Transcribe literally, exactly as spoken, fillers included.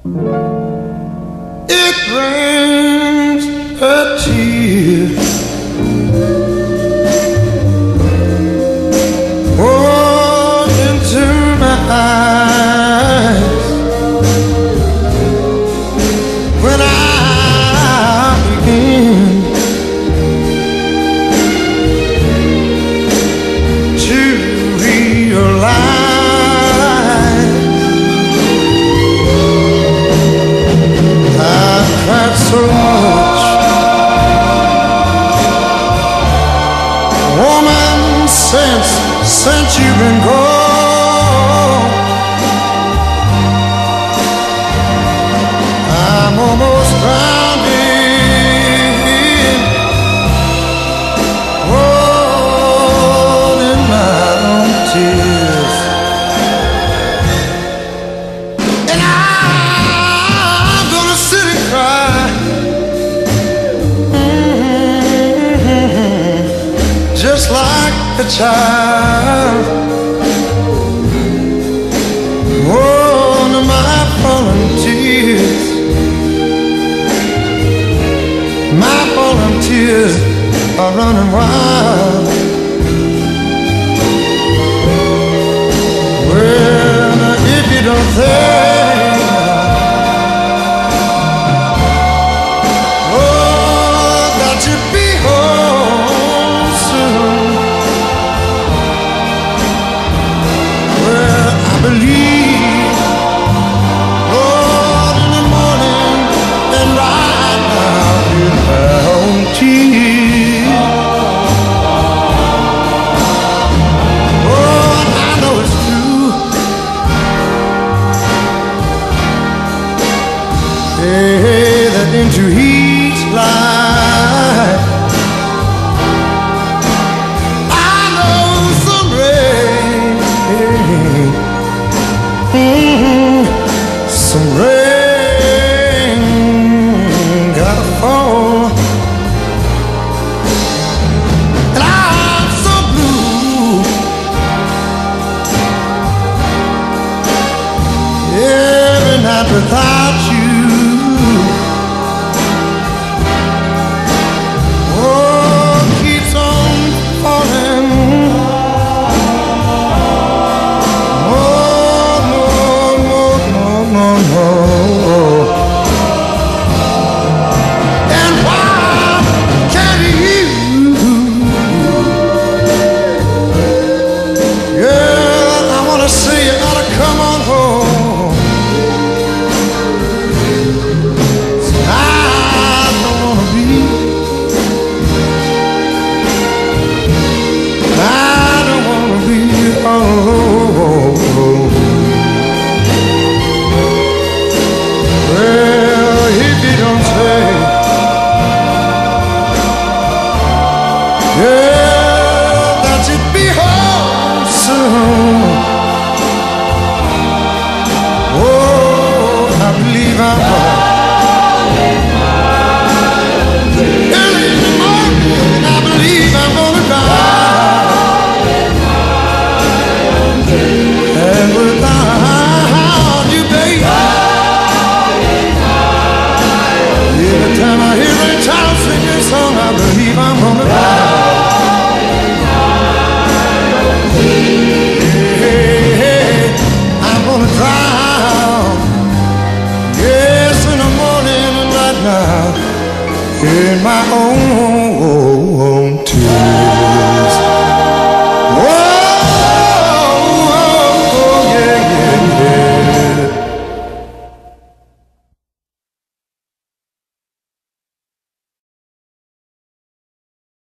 It brings a tear oh, into my eyes when I begin to realize I've cried so much, woman, since, since you've been gone. I'm almost drowning, oh, in my own tears. And I'm gonna sit and cry, mm-hmm, just like a child. Oh, to my fallen tears, my fallen tears are running wild. Well, if you don't think oh, that you'd be home soon, well, I believe, Lord, in the morning and right now in my own tears. Oh, I know it's true. Hey, that into each life I know some rain, mm, some rain gotta fall, and I'm so blue every night without you. Oh, keeps on falling. Oh, no, no, no, no, no. And why can't you? Yeah, I wanna say you oughta come on home. I don't wanna be, I don't wanna be alone. Well, if you don't say, yeah, that you'd be home soon. Oh, I believe I'm right. Early in the morning, I believe I'm gonna die. And without you, baby, every time I hear a child sing this song, I believe I'm gonna die. Hey, hey, I'm gonna drown. Yes, in the morning and right now in my own